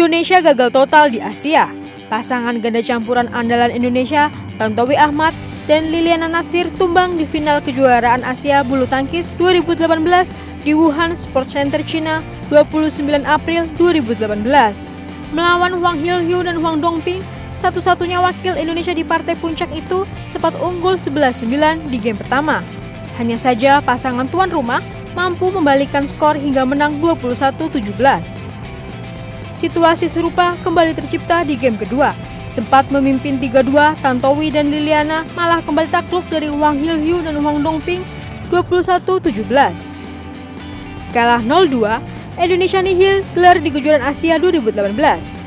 Indonesia gagal total di Asia. Pasangan ganda campuran andalan Indonesia, Tantowi Ahmad dan Liliana Natsir tumbang di final kejuaraan Asia bulu tangkis 2018 di Wuhan Sports Center, China, 29 April 2018. Melawan Hwang Hil-hyu dan Hwang Dongping, satu-satunya wakil Indonesia di partai puncak itu sempat unggul 11-9 di game pertama. Hanya saja pasangan tuan rumah mampu membalikkan skor hingga menang 21-17. Situasi serupa kembali tercipta di game kedua. Sempat memimpin 3-2, Tantowi dan Liliana malah kembali takluk dari Hwang Hil-hyu dan Hwang Dongping 21-17. Kalah 0-2, Indonesia nihil gelar di kejuaraan Asia 2018.